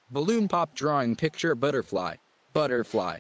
Balloon pop drawing picture butterfly. Butterfly.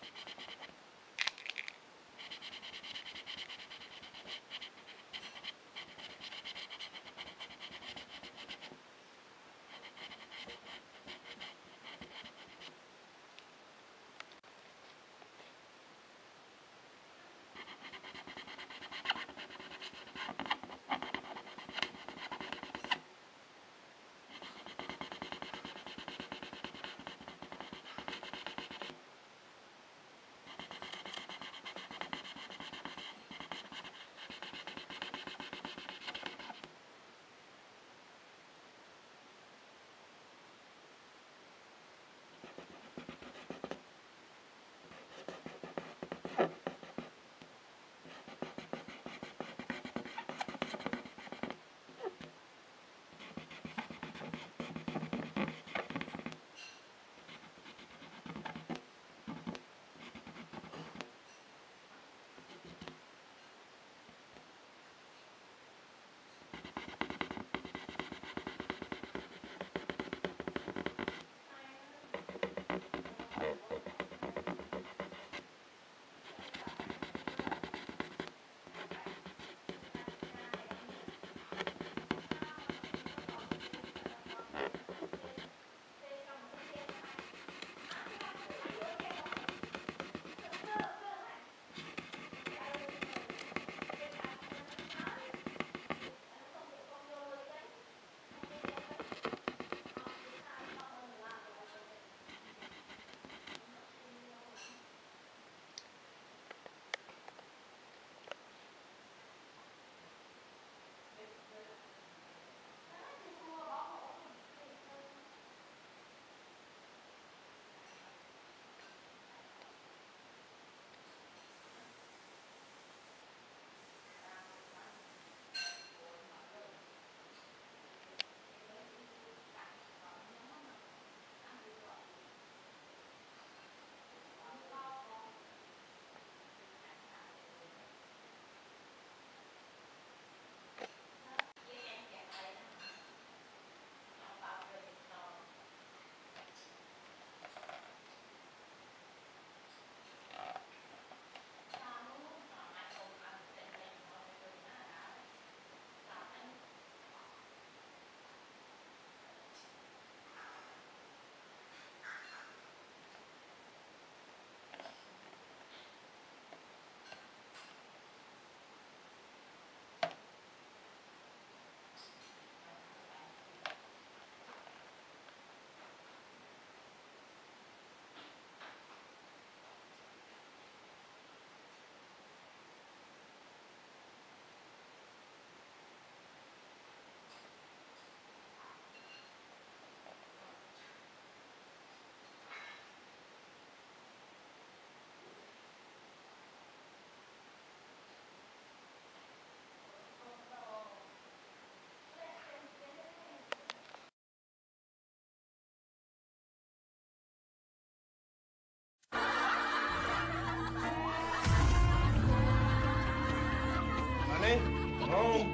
Honey, I'm home.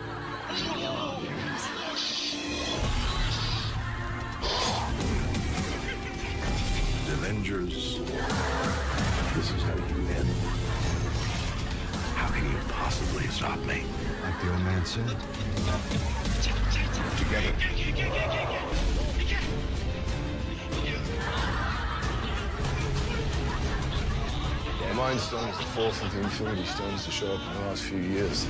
Avengers. This is how you end. How can you possibly stop me? Like the old man said. Together. The Mind Stone is the fourth of the Infinity Stones to show up in the last few years.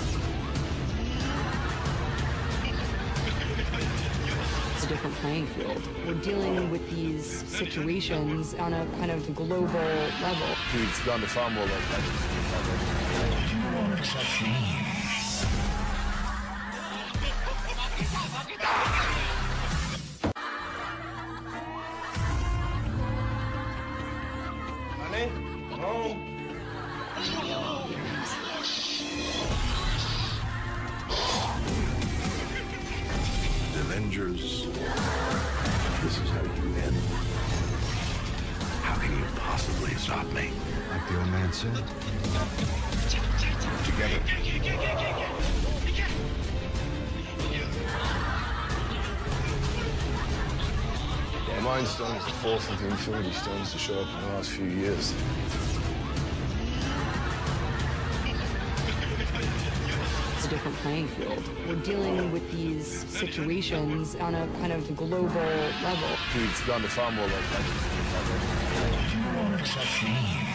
It's a different playing field. We're dealing with these situations on a kind of global level. He's gone to far more like that. Honey, I'm home. Avengers. This is how you end. How can you possibly stop me? Like the old man said. Together. The The Mind Stone is the fourth of the Infinity Stones to show up in the last few years. It's a different playing field. We're dealing with these situations on a kind of global level. He's gone to far more like that. You won't accept change.